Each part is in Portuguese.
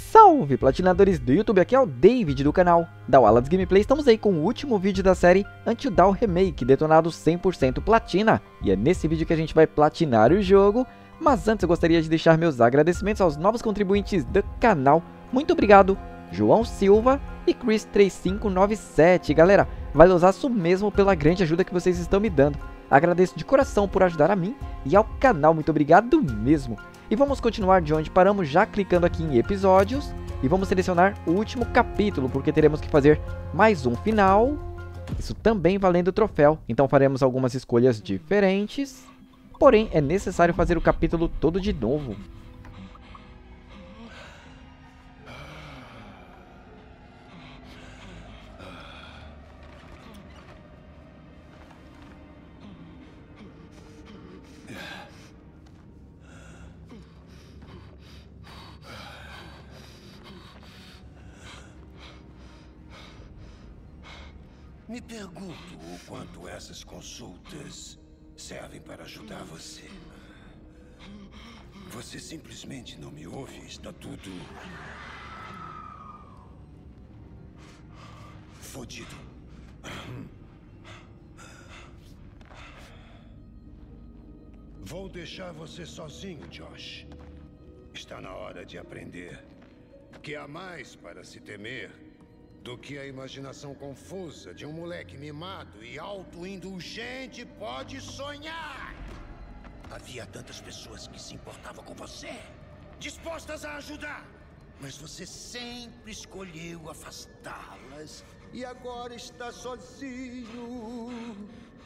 Salve platinadores do YouTube, aqui é o David do canal da Wallace Gameplay. Estamos aí com o último vídeo da série Until Dawn Remake, detonado 100% platina. E é nesse vídeo que a gente vai platinar o jogo. Mas antes eu gostaria de deixar meus agradecimentos aos novos contribuintes do canal. Muito obrigado, João Silva e Chris3597. Galera, valeuzaço mesmo pela grande ajuda que vocês estão me dando. Agradeço de coração por ajudar a mim e ao canal, muito obrigado mesmo. E vamos continuar de onde paramos, já clicando aqui em episódios. E vamos selecionar o último capítulo, porque teremos que fazer mais um final. Isso também valendo o troféu. Então faremos algumas escolhas diferentes. Porém, é necessário fazer o capítulo todo de novo. Me pergunto o quanto essas consultas servem para ajudar você. Você simplesmente não me ouve, está tudo fodido. Vou deixar você sozinho, Josh. Está na hora de aprender que há mais para se temer do que a imaginação confusa de um moleque mimado e autoindulgente pode sonhar. Havia tantas pessoas que se importavam com você, dispostas a ajudar, mas você sempre escolheu afastá-las e agora está sozinho.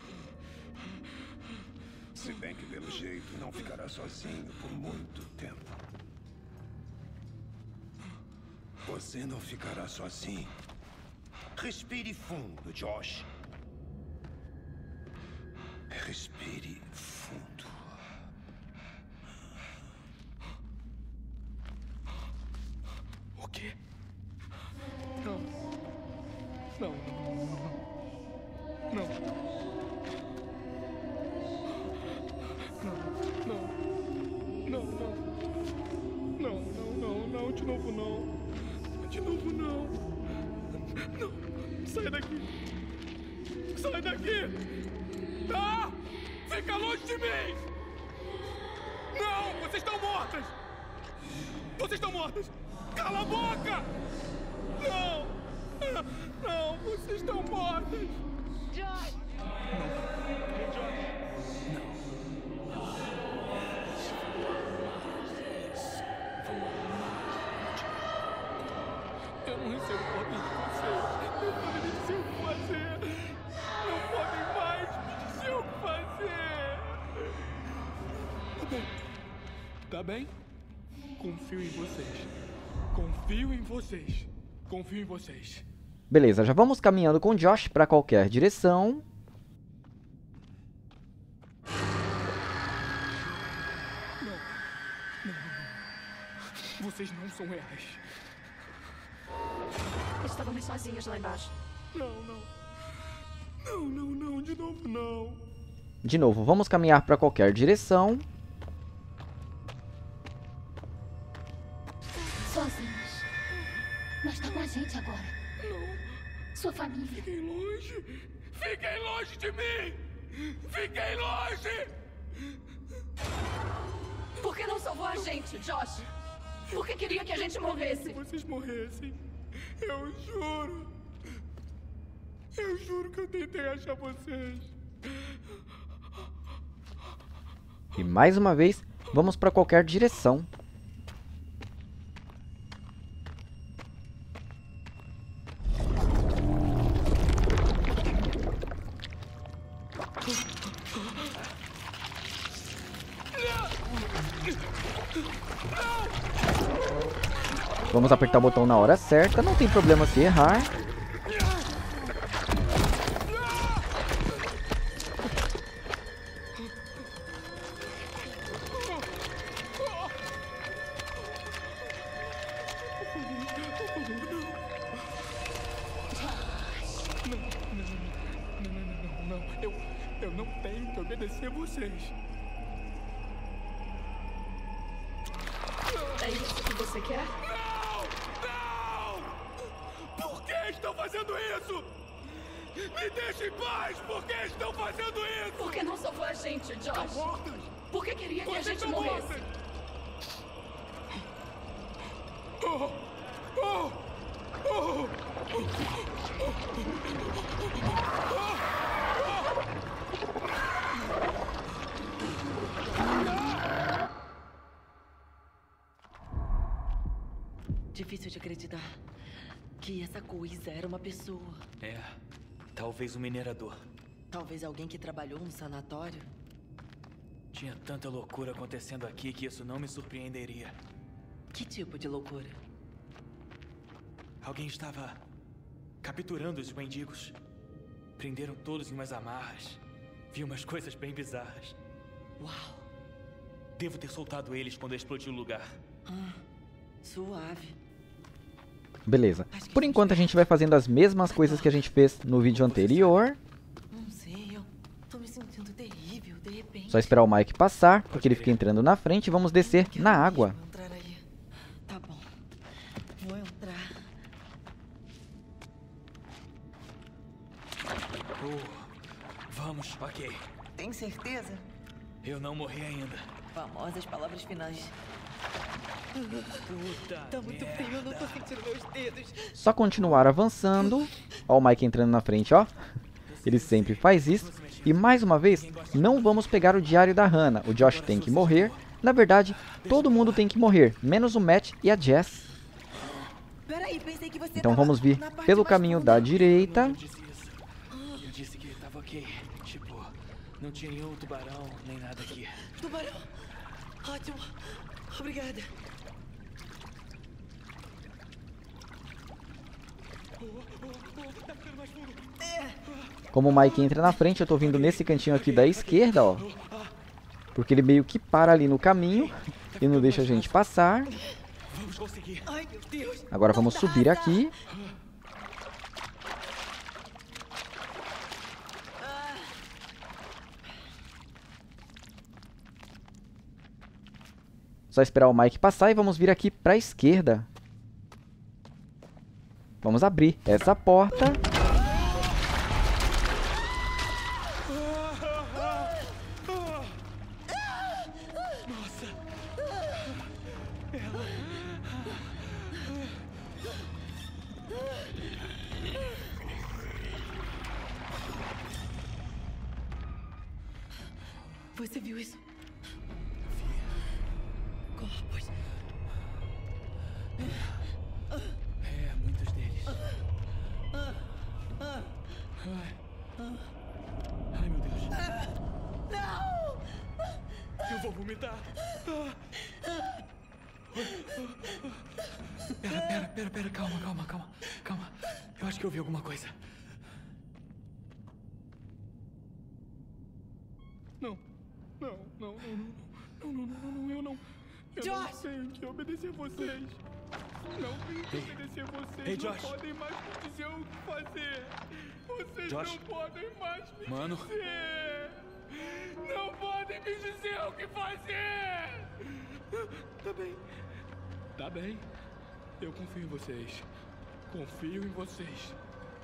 Se bem que pelo jeito não ficará sozinho por muito tempo. Você não ficará sozinho. Respire fundo, Josh. Respire fundo. O quê? Não. Não. Não. Não. Não. De novo não. De novo não. Não. Sai daqui. Sai daqui. Ah! Fica longe de mim. Não, vocês estão mortas. Vocês estão mortas. Cala a boca. Não. Não, vocês estão mortas. Josh! Eu não recebo ordem de vocês. Não podem me dizer o que fazer. Não podem mais me dizer o que fazer. Tá bem. Tá bem? Confio em vocês. Confio em vocês. Confio em vocês. Beleza, já vamos caminhando com Josh para qualquer direção. Não. Vocês não são elas. Estávamos sozinhos lá embaixo. Não, de novo não. De novo, vamos caminhar para qualquer direção. Sozinhos. Mas tá com a gente agora. Não. Sua família. Fiquem longe. Fiquem longe de mim. Fiquem longe. Por que não salvou a gente, Josh? Por que queria que a gente morresse? Se vocês morressem, eu juro. Eu juro que eu tentei achar vocês. E mais uma vez, vamos para qualquer direção. Vamos apertar o botão na hora certa, não tem problema se errar. Não. Eu não tenho que obedecer vocês. É isso que você quer? Não! fazendo isso? Me deixe em paz! Por que estão fazendo isso? Por que não salvou a gente, Estão Josh? mortas! Por que queria que a Vocês gente estão morresse? mortas! Oh! Oh! Oh! Difícil de acreditar que essa coisa era uma pessoa. É, talvez um minerador. Talvez alguém que trabalhou no sanatório. Tinha tanta loucura acontecendo aqui que isso não me surpreenderia. Que tipo de loucura? Alguém estava capturando os mendigos. Prenderam todos em umas amarras. Vi umas coisas bem bizarras. Uau! Devo ter soltado eles quando explodiu o lugar. Suave. Beleza. Por enquanto a gente vai fazendo as mesmas coisas que a gente fez no vídeo anterior. Não sei, eu tô me sentindo terrível, de repente. Só esperar o Mike passar, porque ele fica entrando na frente e vamos descer na água. Vou entrar aí. Tá bom. Vou entrar. Vamos, ok. Tem certeza? Eu não morri ainda. Famosas palavras finais. Puta Tá muito merda. frio, eu não tô sentindo meus dedos. Só continuar avançando. Ó o Mike entrando na frente, ó. Ele sempre faz isso. E mais uma vez, não vamos pegar o diário da Hannah. O Josh tem que morrer. Na verdade, todo mundo tem que morrer, menos o Matt e a Jess. Peraí, pensei que você Então tava vamos vir na parte pelo mais caminho funda. da direita. Eu disse isso. Eu disse que tava ok. Tipo, não tinha nenhum tubarão, nem nada aqui. Tubarão! Ótimo! Obrigada. Como o Mike entra na frente, eu tô vindo nesse cantinho aqui da esquerda, ó. Porque ele meio que para ali no caminho e não deixa a gente passar. Vamos conseguir. Ai, meu Deus! Agora vamos subir aqui. Só esperar o Mike passar e vamos vir aqui pra esquerda. Vamos abrir essa porta. Você viu isso? Corpos. É, muitos deles. Ai, meu Deus. Não! Eu vou vomitar. Pera, calma. Eu acho que eu vi alguma coisa. Não, eu não. Eu não Josh! tenho que obedecer vocês. Não tenho que obedecer vocês. Ei, não Josh. podem mais me dizer o que fazer. Vocês Josh. não podem mais me Mano. dizer. Não podem me dizer o que fazer. Tá bem. Eu confio em vocês. Confio em vocês.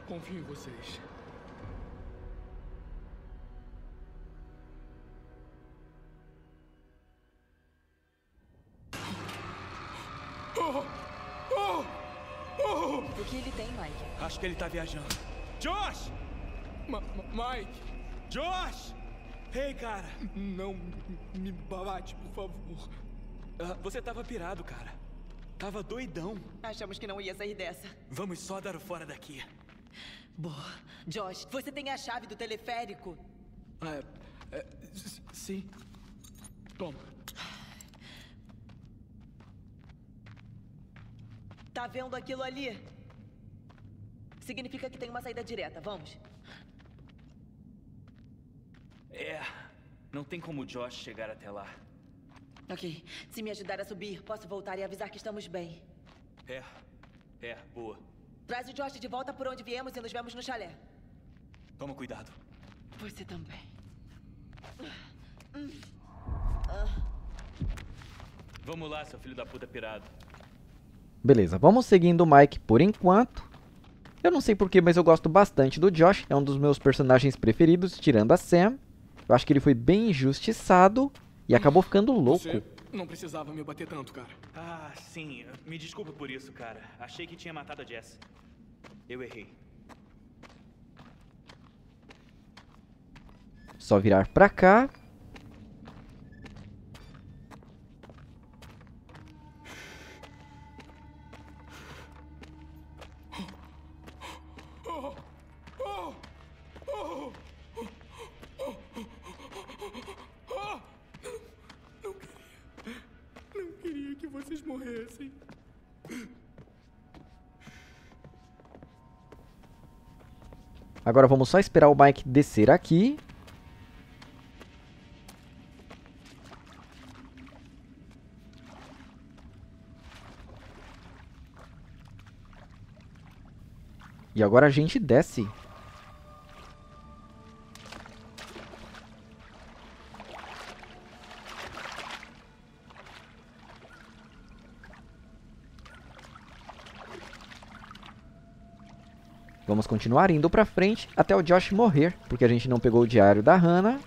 O que ele tem, Mike? Acho que ele tá viajando. Josh! Mike, Josh! Ei, cara! não me bate, por favor. Você tava pirado, cara. Tava doidão. Achamos que não ia sair dessa. Vamos só dar o fora daqui. Boa. Josh, você tem a chave do teleférico? Sim. Toma. Tá vendo aquilo ali? Significa que tem uma saída direta, vamos? É, não tem como o Josh chegar até lá. Ok, se me ajudar a subir, posso voltar e avisar que estamos bem. Boa. Traz o Josh de volta por onde viemos e nos vemos no chalé. Toma cuidado. Você também. Vamos lá, seu filho da puta pirado. Beleza, vamos seguindo o Mike por enquanto. Eu não sei porquê, mas eu gosto bastante do Josh. É um dos meus personagens preferidos, tirando a Sam. Eu acho que ele foi bem injustiçado e acabou ficando louco. Você não precisava me bater tanto, cara. Ah, sim. Me desculpa por isso, cara. Achei que tinha matado a Jess. Eu errei. Só virar pra cá. Não queria que vocês morressem. Agora vamos só esperar o Mike descer aqui. E agora a gente desce. Vamos continuar indo pra frente até o Josh morrer, porque a gente não pegou o diário da Hannah.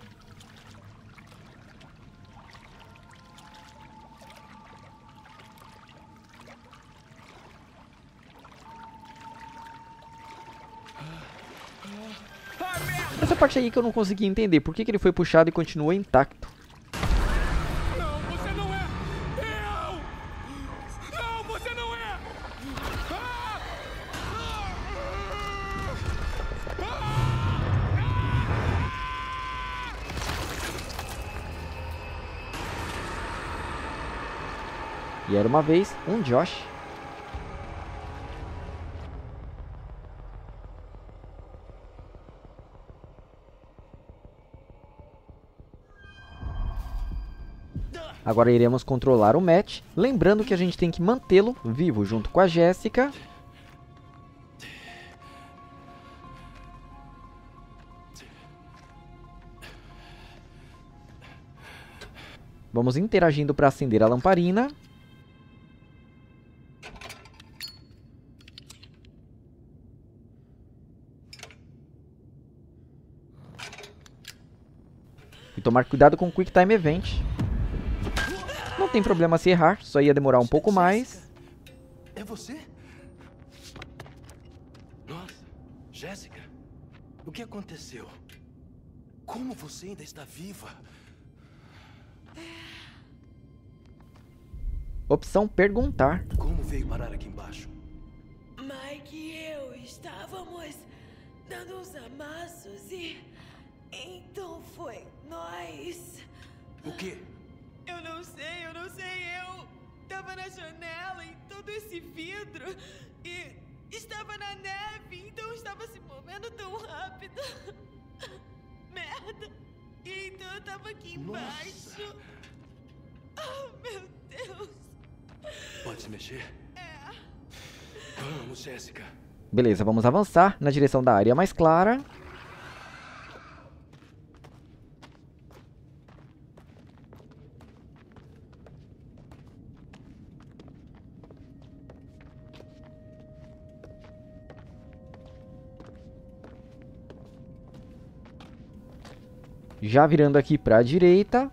Essa parte aí que eu não consegui entender, por que ele foi puxado e continuou intacto? Não, você não é! Eu! Não, você não é! Ah! E era uma vez um Josh. Agora iremos controlar o Matt, lembrando que a gente tem que mantê-lo vivo junto com a Jessica. Vamos interagindo para acender a lamparina. E tomar cuidado com o Quick Time Event. Não tem problema se errar, só ia demorar um pouco mais. É você? Nossa, Jéssica, o que aconteceu? Como você ainda está viva? Opção perguntar. Como veio parar aqui embaixo? Mike e eu estávamos dando uns amassos e... então foi nós. O quê? Eu não sei, eu tava na janela em todo esse vidro e estava na neve, então estava se movendo tão rápido. Merda! E então eu tava aqui embaixo. Oh, meu Deus! Pode se mexer? É. Vamos, Jéssica. Beleza, vamos avançar na direção da área mais clara. Já virando aqui para a direita.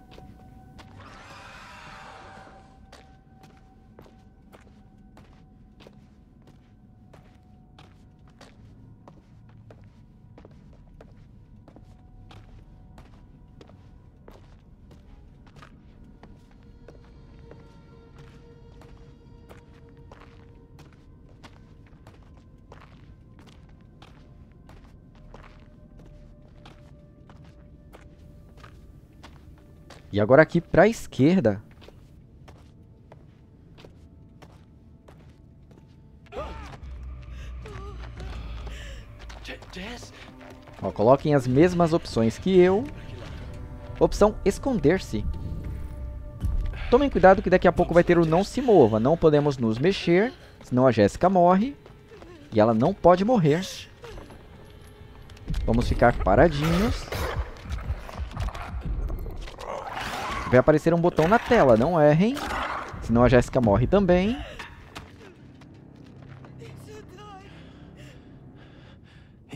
E agora aqui para a esquerda. Jess? Ó, coloquem as mesmas opções que eu. Opção esconder-se. Tomem cuidado que daqui a pouco vai ter o não se mova. Não podemos nos mexer, senão a Jéssica morre. E ela não pode morrer. Vamos ficar paradinhos. Vai aparecer um botão na tela, não errem. Senão a Jéssica morre também. Isso dói.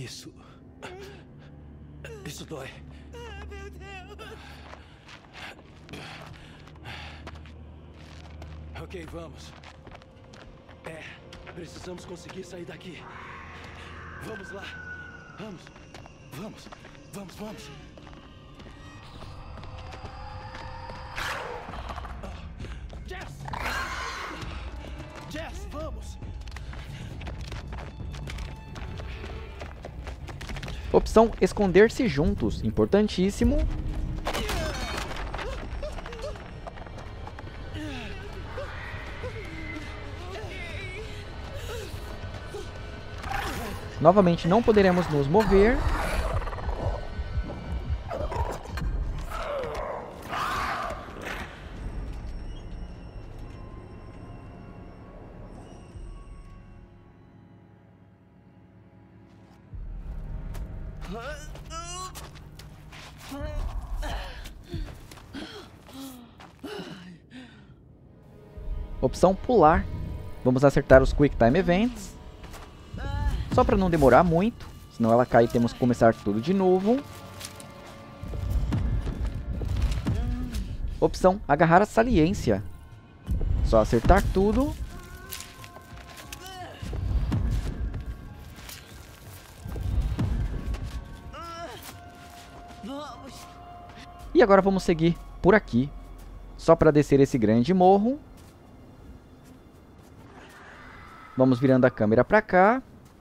Isso dói. Ah, meu Deus. Ok, vamos. Precisamos conseguir sair daqui. Vamos lá. Vamos. Jess, vamos. Opção esconder-se juntos, importantíssimo. Novamente não poderemos nos mover. Opção pular. Vamos acertar os Quick Time Events. Só para não demorar muito, senão ela cai e temos que começar tudo de novo. Opção agarrar a saliência. Só acertar tudo. E agora vamos seguir por aqui, só para descer esse grande morro. Vamos virando a câmera para cá.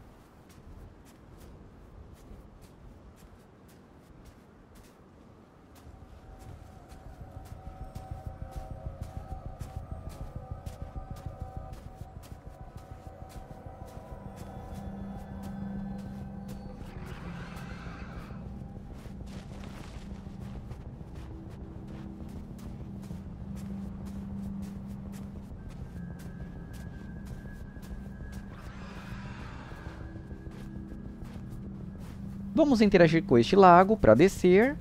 Vamos interagir com este lago para descer.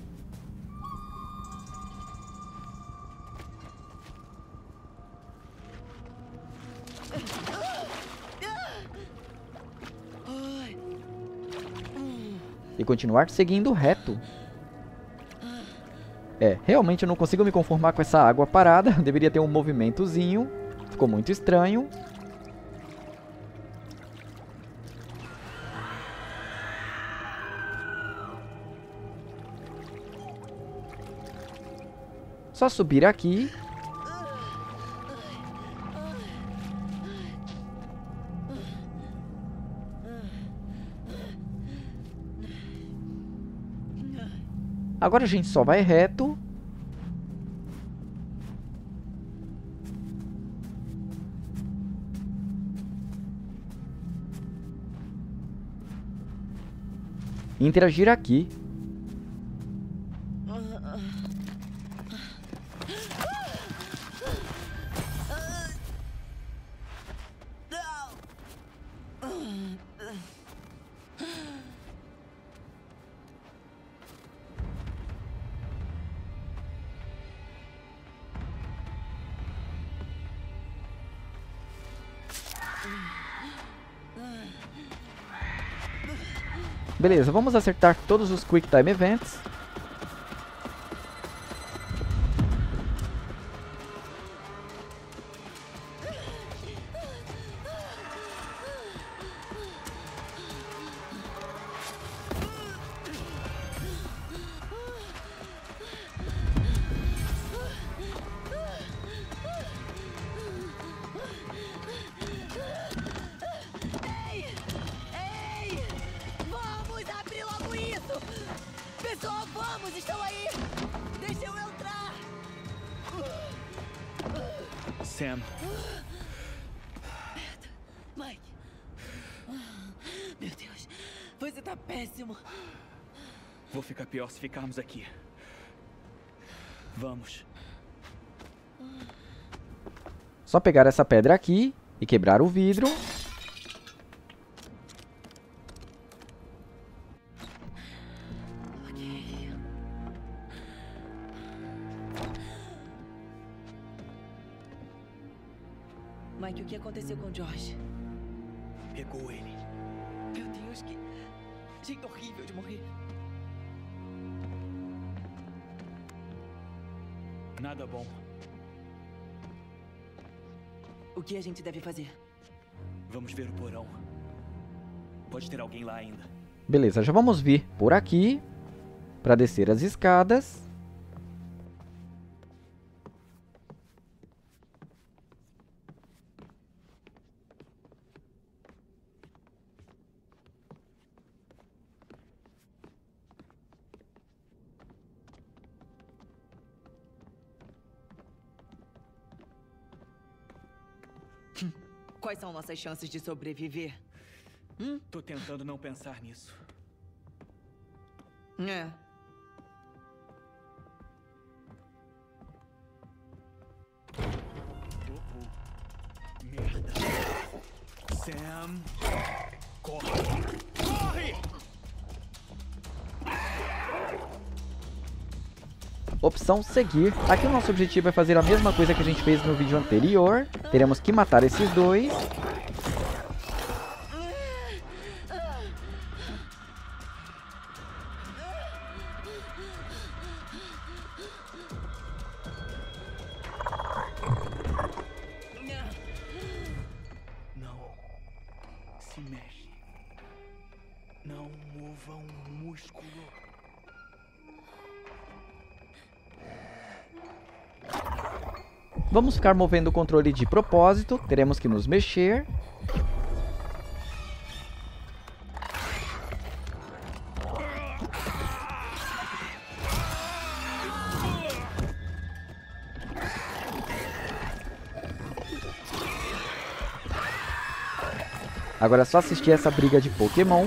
E continuar seguindo reto. Realmente eu não consigo me conformar com essa água parada. Deveria ter um movimentozinho. Ficou muito estranho. Só subir aqui. Agora a gente só vai reto. E interagir aqui. Beleza, vamos acertar todos os Quick Time Events. Pessoal, vamos! Estão aí! Deixa eu entrar! Sam. Mike! Meu Deus! Você tá péssimo! Vou ficar pior se ficarmos aqui. Vamos. Só pegar essa pedra aqui e quebrar o vidro. Mike, o que aconteceu com o Josh? Pegou ele. Meu Deus, Jeito horrível de morrer. Nada bom. O que a gente deve fazer? Vamos ver o porão. Pode ter alguém lá ainda. Beleza, já vamos vir por aqui para descer as escadas. Quais são nossas chances de sobreviver? Tô tentando não pensar nisso. É. Merda. Sam. Corre. Corre! Opção seguir. Aqui o nosso objetivo é fazer a mesma coisa que a gente fez no vídeo anterior. Teremos que matar esses dois. Não se mexe. Não mova um músculo. Vamos ficar movendo o controle de propósito. Teremos que nos mexer. Agora é só assistir essa briga de Pokémon.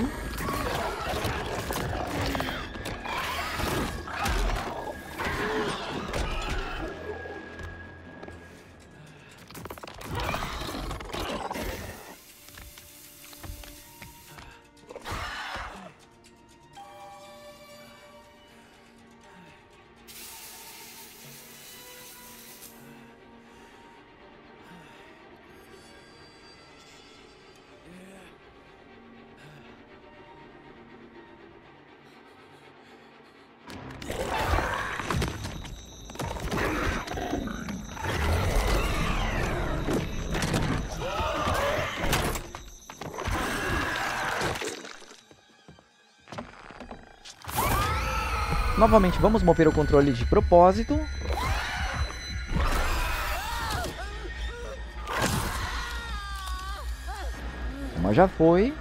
Novamente, vamos mover o controle de propósito. Uma já foi.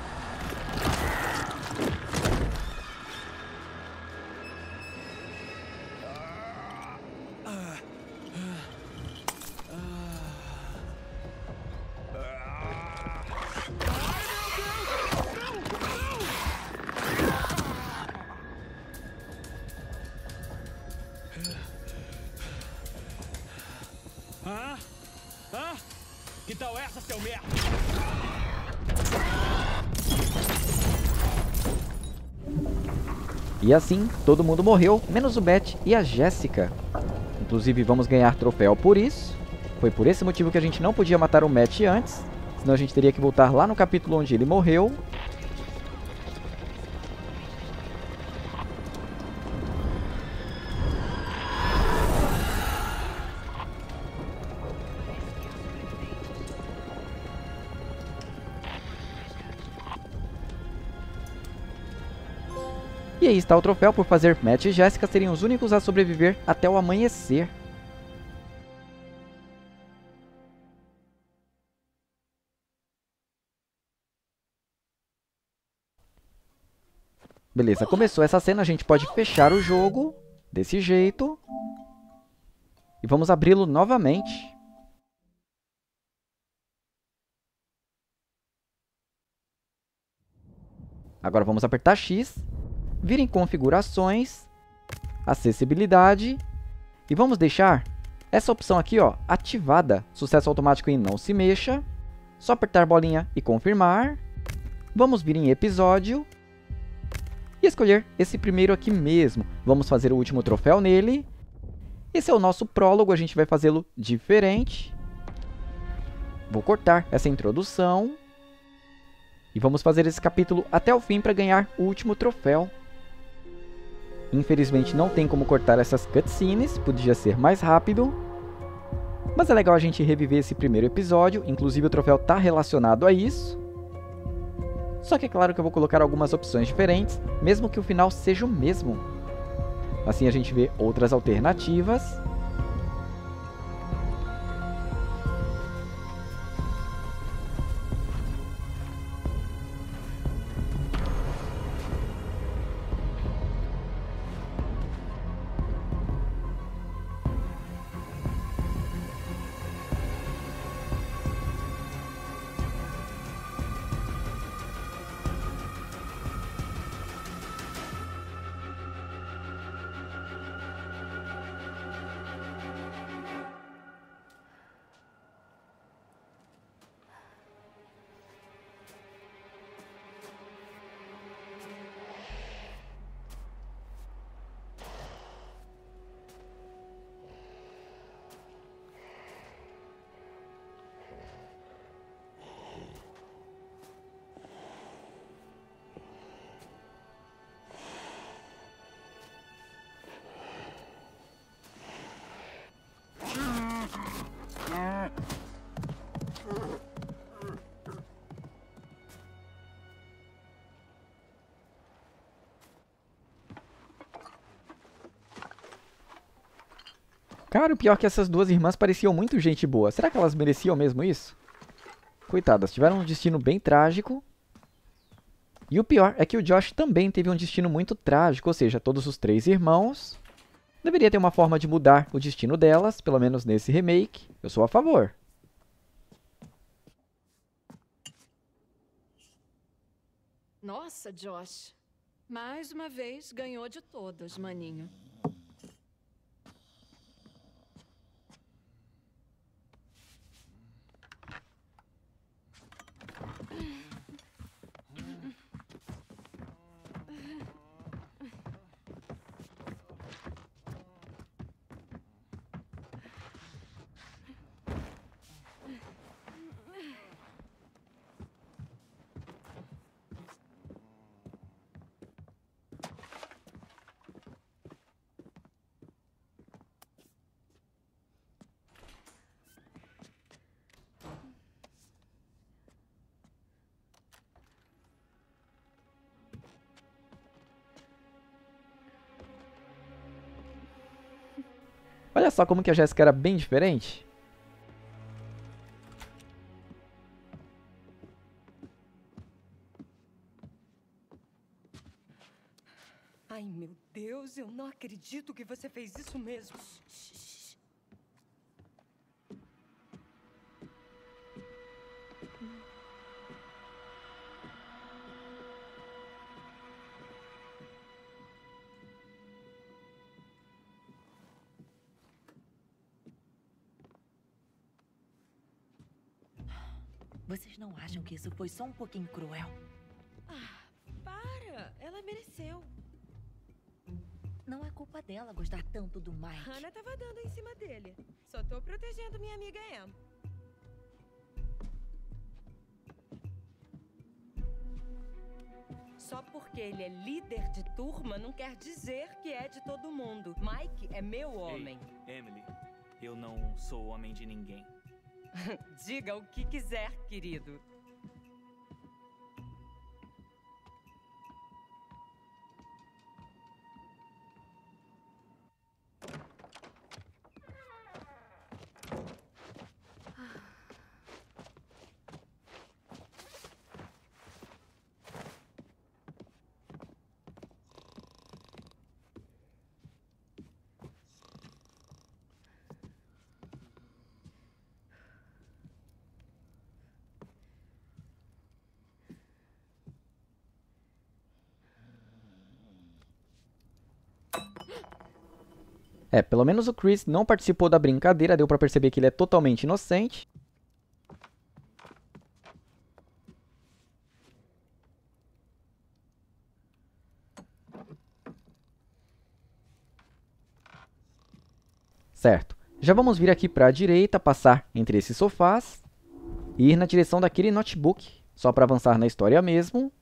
Que tal essa, seu merda? E assim, todo mundo morreu, menos o Beth e a Jéssica. Inclusive, vamos ganhar troféu por isso. Foi por esse motivo que a gente não podia matar o Matt antes. Senão a gente teria que voltar lá no capítulo onde ele morreu. E aí está o troféu por fazer Matt e Jéssica serem os únicos a sobreviver até o amanhecer. Beleza, começou essa cena, a gente pode fechar o jogo desse jeito. E vamos abri-lo novamente. Agora vamos apertar X. Vir em configurações, acessibilidade e vamos deixar essa opção aqui, ó, ativada, sucesso automático em não se mexa. Só apertar bolinha e confirmar. Vamos vir em episódio e escolher esse primeiro aqui mesmo. Vamos fazer o último troféu nele. Esse é o nosso prólogo, a gente vai fazê-lo diferente. Vou cortar essa introdução. E vamos fazer esse capítulo até o fim para ganhar o último troféu. Infelizmente não tem como cortar essas cutscenes, podia ser mais rápido. Mas é legal a gente reviver esse primeiro episódio, inclusive o troféu está relacionado a isso. Só que é claro que eu vou colocar algumas opções diferentes, mesmo que o final seja o mesmo. Assim a gente vê outras alternativas. Cara, o pior é que essas duas irmãs pareciam muito gente boa. Será que elas mereciam mesmo isso? Coitadas, tiveram um destino bem trágico. E o pior é que o Josh também teve um destino muito trágico, ou seja, todos os 3 irmãos. Deveria ter uma forma de mudar o destino delas, pelo menos nesse remake. Eu sou a favor. Nossa, Josh. Mais uma vez ganhou de todas, maninho. Olha só como que a Jéssica era bem diferente. Ai, meu Deus, eu não acredito que você fez isso mesmo. Vocês não acham que isso foi só um pouquinho cruel? Ah, para! Ela mereceu. Não é culpa dela gostar tanto do Mike. Hannah tava dando em cima dele. Só tô protegendo minha amiga Em. Só porque ele é líder de turma não quer dizer que é de todo mundo. Mike é meu homem. Ei, Emily, eu não sou homem de ninguém. Diga o que quiser, querido. Pelo menos o Chris não participou da brincadeira, deu pra perceber que ele é totalmente inocente. Certo, já vamos vir aqui pra direita, passar entre esses sofás e ir na direção daquele notebook. Só para avançar na história mesmo.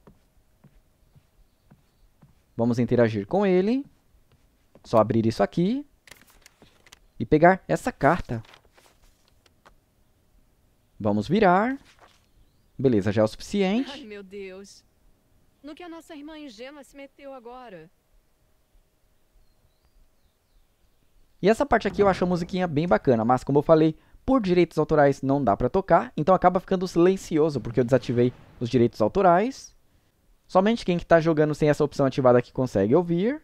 Vamos interagir com ele. Só abrir isso aqui. E pegar essa carta. Vamos virar. Beleza, já é o suficiente. Ai, meu Deus. No que a nossa irmã ingênua se meteu agora? E essa parte aqui eu acho a musiquinha bem bacana, mas como eu falei, por direitos autorais não dá pra tocar, então acaba ficando silencioso, porque eu desativei os direitos autorais. Somente quem que tá jogando sem essa opção ativada aqui consegue ouvir.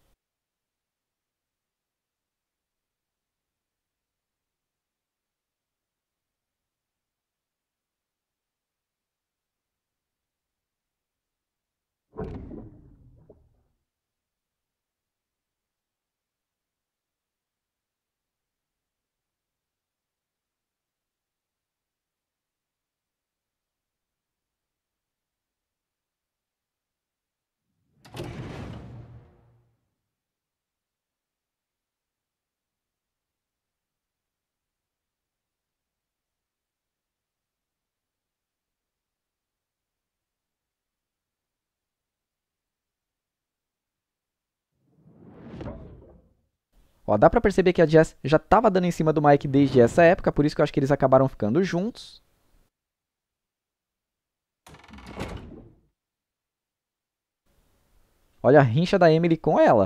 Ó, dá pra perceber que a Jess já tava dando em cima do Mike desde essa época, por isso que eu acho que eles acabaram ficando juntos. Olha a rincha da Emily com ela.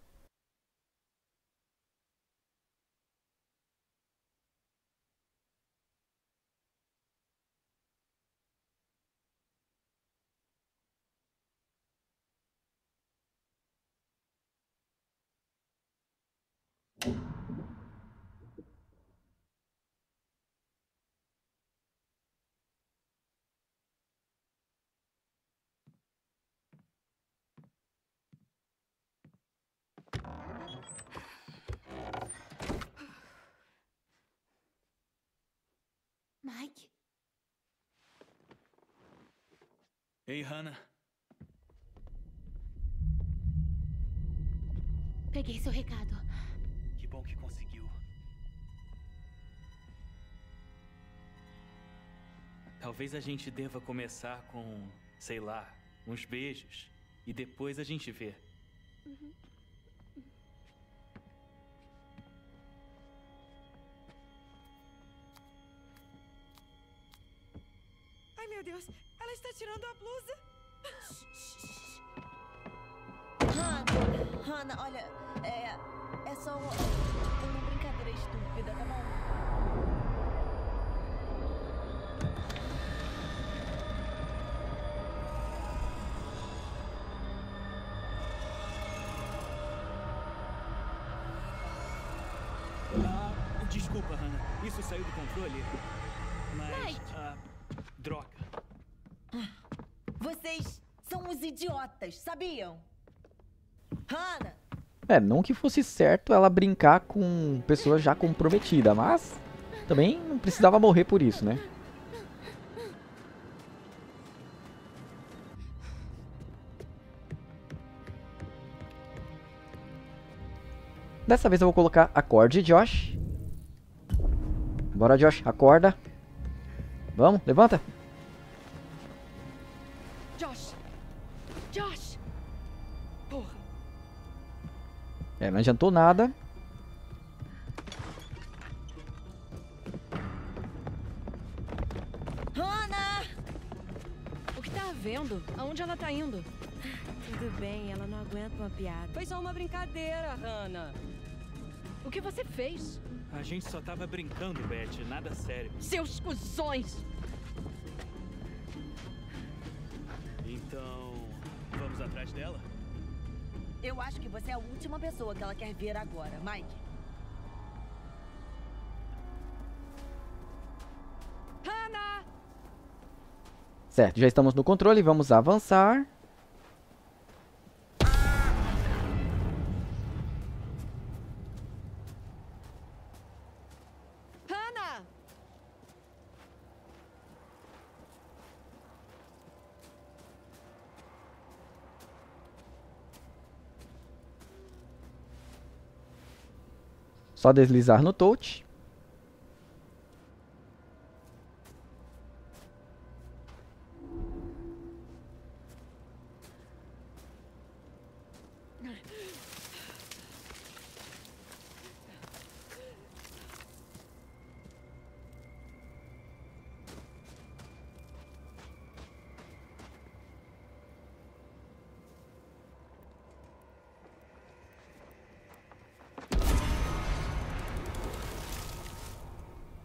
Mike? Ei, Hannah. Peguei seu recado. Que bom que conseguiu. Talvez a gente deva começar com, sei lá, uns beijos. E depois a gente vê. Ai, meu Deus. Ela está tirando a blusa. Hannah, olha, é só uma brincadeira estúpida, tá bom? Desculpa, Hannah. Isso saiu do controle. Mas, Mike! droga. Vocês são uns idiotas, sabiam? Hannah! Não que fosse certo ela brincar com pessoa já comprometida, mas também não precisava morrer por isso, né? Dessa vez eu vou colocar acorde, Josh. Bora, Josh, acorda. Vamos, levanta. Josh! Josh! Porra! Não adiantou nada. Hannah! O que tá havendo? Aonde ela tá indo? Tudo bem, ela não aguenta uma piada. Foi só uma brincadeira, Hannah. O que você fez? A gente só tava brincando, Beth. Nada sério. Seus cuzões! Então, vamos atrás dela? Eu acho que você é a última pessoa que ela quer ver agora, Mike. Hannah! Certo, já estamos no controle, vamos avançar. Hannah! Só deslizar no touch.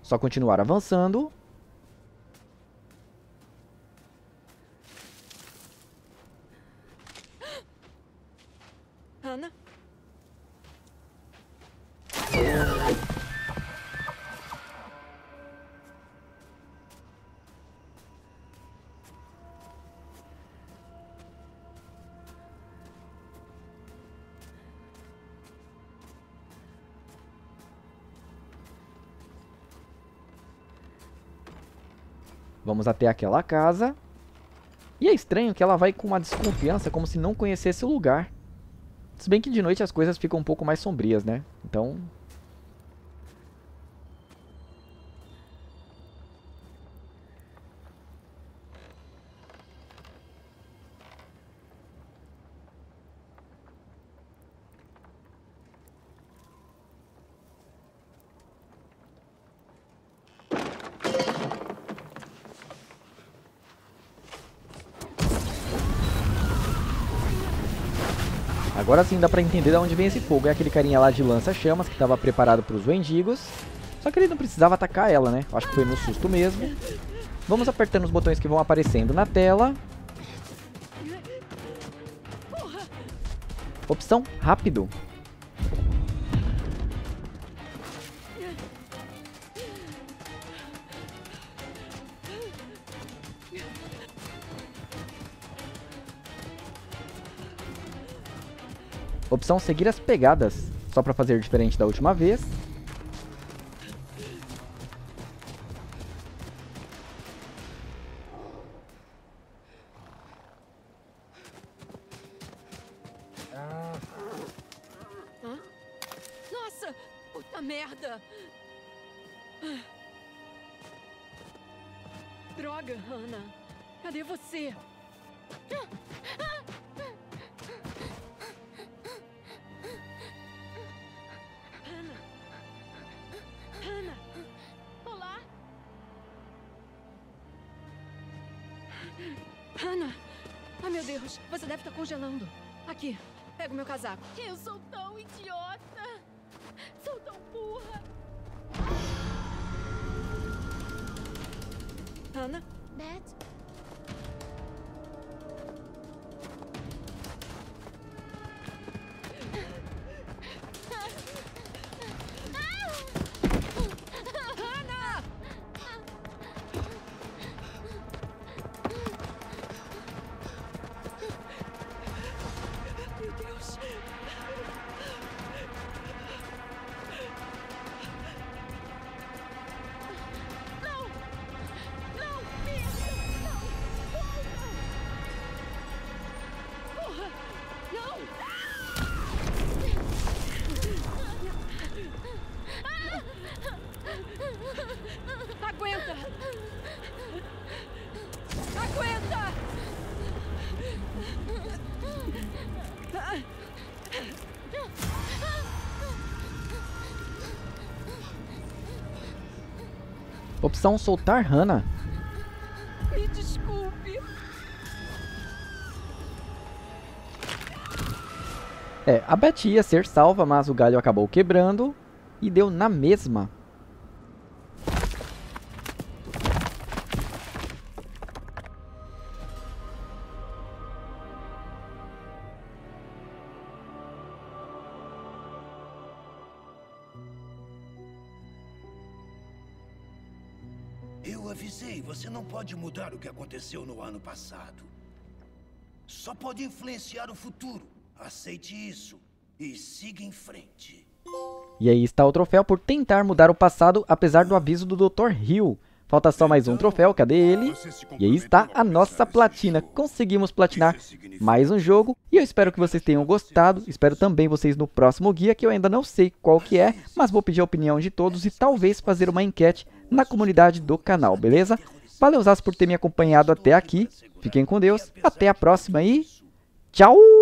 Só continuar avançando. Hannah? Vamos até aquela casa. E é estranho que ela vai com uma desconfiança, como se não conhecesse o lugar. Se bem que de noite as coisas ficam um pouco mais sombrias, né? Então... Agora sim dá pra entender de onde vem esse fogo. É aquele carinha lá de lança-chamas que estava preparado para os Wendigos. Só que ele não precisava atacar ela, né? Acho que foi no susto mesmo. Vamos apertando os botões que vão aparecendo na tela. Opção rápido. Opção seguir as pegadas, só para fazer diferente da última vez. Hã? Nossa! Puta merda! Droga, Hannah! Cadê você? Olá? Hannah! Ah, meu Deus! Você deve estar congelando. Aqui, pega o meu casaco. Eu sou tão idiota! Sou tão burra! Hannah? Beth? Aguenta! Aguenta! Opção soltar Hannah. Me desculpe. A Beth ia ser salva, mas o galho acabou quebrando e deu na mesma. Eu avisei, você não pode mudar o que aconteceu no ano passado. Só pode influenciar o futuro. Aceite isso e siga em frente. E aí está o troféu por tentar mudar o passado, apesar do aviso do Dr. Hill. Falta só mais um troféu, cadê ele? E aí está a nossa platina. Conseguimos platinar mais um jogo. E eu espero que vocês tenham gostado. Espero também vocês no próximo guia, que eu ainda não sei qual que é, mas vou pedir a opinião de todos e talvez fazer uma enquete na comunidade do canal, beleza? Valeu, por ter me acompanhado até aqui. Fiquem com Deus. Até a próxima e tchau!